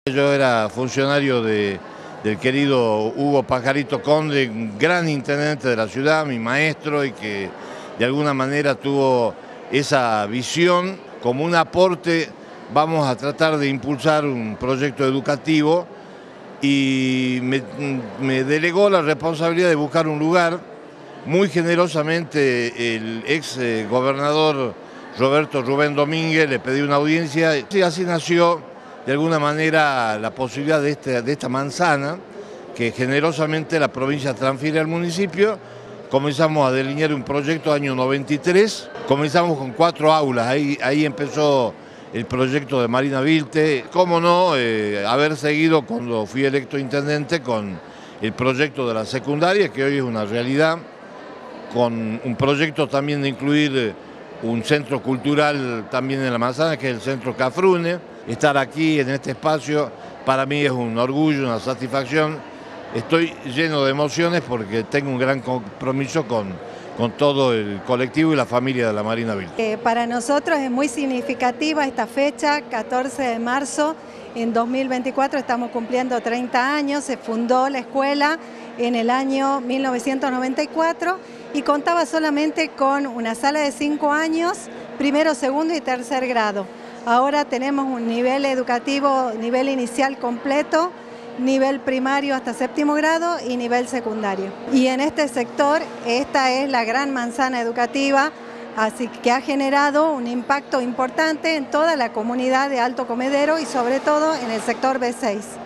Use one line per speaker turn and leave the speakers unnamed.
Yo era funcionario del querido Hugo Pajarito Conde, un gran intendente de la ciudad, mi maestro, y que de alguna manera tuvo esa visión. Como un aporte vamos a tratar de impulsar un proyecto educativo y me delegó la responsabilidad de buscar un lugar. Muy generosamente el ex gobernador Roberto Rubén Domínguez le pedí una audiencia y así nació de alguna manera la posibilidad de esta manzana que generosamente la provincia transfiere al municipio. Comenzamos a delinear un proyecto año 93, comenzamos con 4 aulas, ahí empezó el proyecto de Marina Vilte. Cómo no haber seguido cuando fui electo intendente con el proyecto de la secundaria, que hoy es una realidad, con un proyecto también de incluir un centro cultural también en la manzana, que es el Centro Cafrune. Estar aquí en este espacio para mí es un orgullo, una satisfacción. Estoy lleno de emociones porque tengo un gran compromiso con todo el colectivo y la familia de la Marina Vilte.
Para nosotros es muy significativa esta fecha, 14 de marzo. En 2024 estamos cumpliendo 30 años, se fundó la escuela en el año 1994 y contaba solamente con una sala de 5 años, primero, segundo y tercer grado. Ahora tenemos un nivel educativo, nivel inicial completo, nivel primario hasta 7º grado y nivel secundario. Y en este sector, esta es la gran manzana educativa, así que ha generado un impacto importante en toda la comunidad de Alto Comedero y sobre todo en el sector B6.